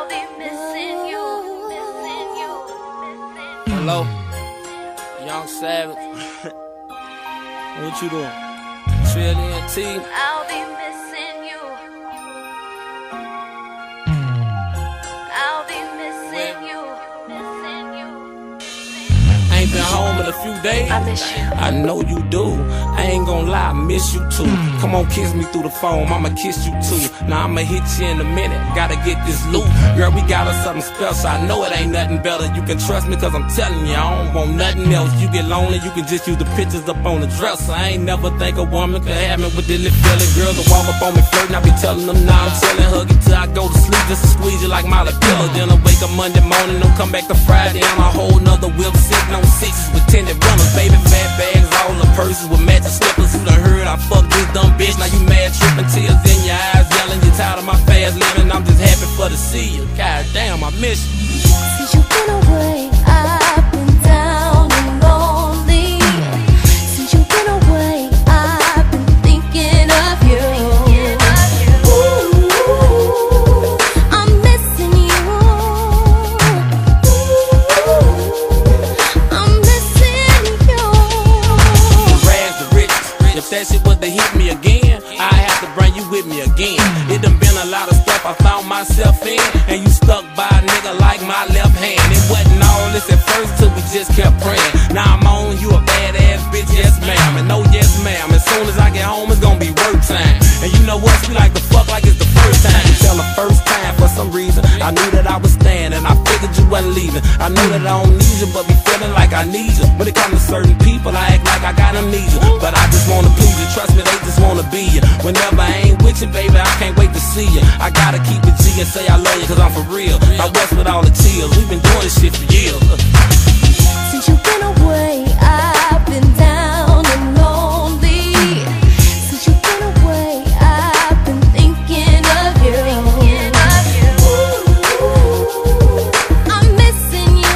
I'll be missing you, missing you, missing you. Hello, Young Savage. What you doing? Trill E-N-T. I'll be missing you. I'll be missing you, missing you. I ain't been home in a few days. I miss you. I know you do. I ain't gon' lie, I miss you too. Come on, kiss me through the phone, I'ma kiss you too. Now I'ma hit you in a minute, gotta get this loot. Girl, we got us something special, I know it ain't nothing better. You can trust me cause I'm telling you, I don't want nothing else. You get lonely, you can just use the pictures up on the dresser. I ain't never think a woman could have me with this little feeling. Girls will walk up on me flirting, I be telling them now I'm chillin'. Hug you till I go to sleep just to squeeze you like my lil'pillow. Then I wake up Monday morning, don't come back to Friday. I'm a whole nother whip sitting on sixes with tinted runners. Baby fat bags, all the purses with matching slippers. You done heard I fucked this dumb bitch, now you mad trippin', tears in your eyes, yelling you tired of my fast living. I'm just happy for to see you. God damn, I miss you. Since you've been away, I've been down and lonely. Since you've been away, I've been thinking of you. Ooh, I'm missing you. Ooh, I'm missing you. The rags, the riches, if that shit was to hit me again, I have to bring you with me again. It done been a lot of stuff I found myself in, and you stuck by a nigga like my left hand. It wasn't all this at first till we just kept praying. Now I'm on you a badass bitch, yes ma'am, and no yes ma'am. As soon as I get home it's gonna be work time. And you know what, we like to fuck like it's the first time. You tell the first time for some reason I knew that I was staying, and I figured you wasn't leaving. I knew that I don't need you, but be feeling like I need you. When it comes to certain people I act like I got amnesia, but I just wanna please you, trust me, they just wanna be you. Whenever I ain't with you, baby, I can't wait to see you. I gotta keep it G and say I love you cause I'm for real. I rest with all the tears, we've been doing this shit for years. Since you've been away, I've been down and lonely. Since you've been away, I've been thinking of you. Ooh, I'm missing you.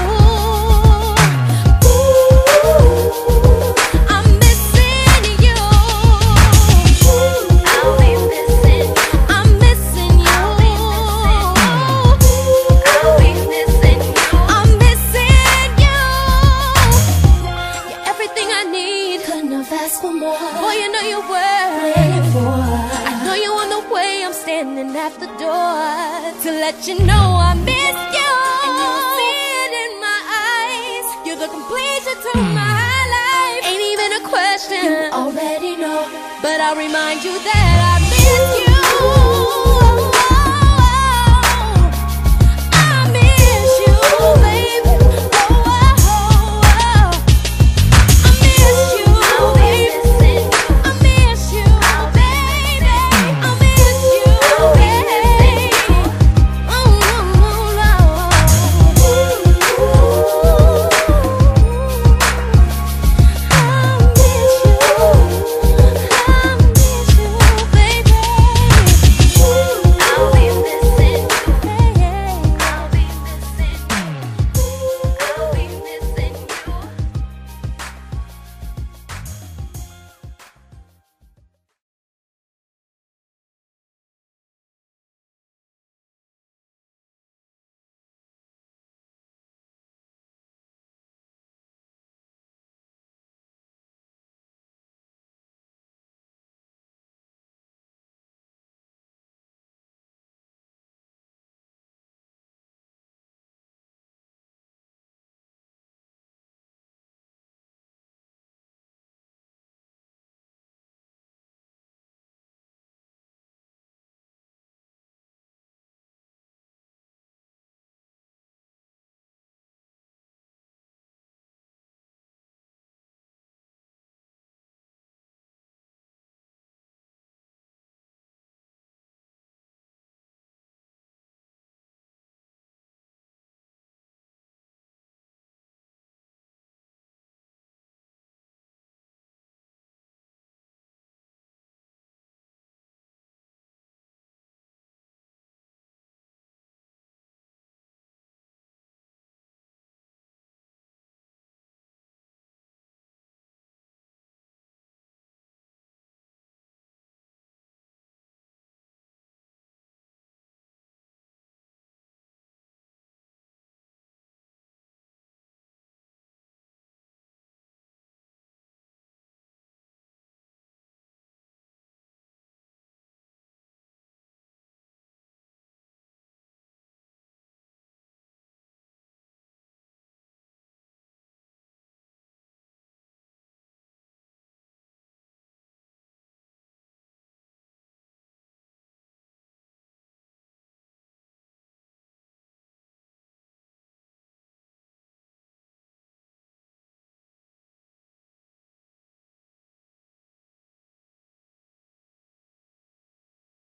Ooh, I'm missing you. I'll be missing. I'm missing you. I'll be missing you. I'm missing you. You're everything I need. Couldn't have asked for more. Boy, you know you were. I know you on the way. I'm standing at the door to let you know I miss you. And you'll see it in my eyes. You're the completion to my life. Ain't even a question. You already know, but I'll remind you that I miss you.